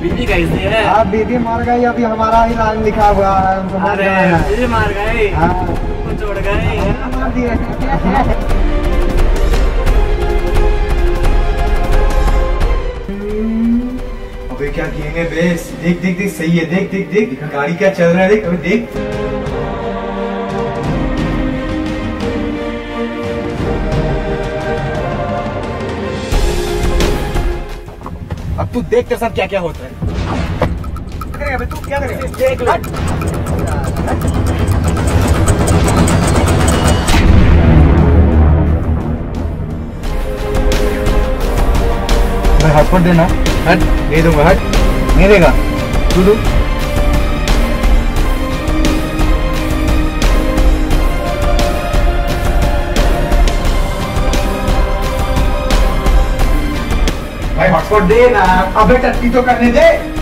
बीवी कैसी है? आप बीवी मार गई, अभी हमारा ही नाम लिखा हुआ है। अरे बीवी मार गई, कुछ छोड़ गए, मार दिए। अबे क्या किएंगे बेस? देख देख देख, सही है, देख देख देख गाड़ी क्या चल रहा है, देख अबे देख। अब तू देख तेरे साथ क्या क्या होता है। अबे तू क्या करेगा? देख ले। भाई हॉटस्पॉट देना। हट, दे दूंगा। हट, नहीं देगा तू दो। भाई हॉटस्पॉट दे ना। अबे टट्टी तो करने दे।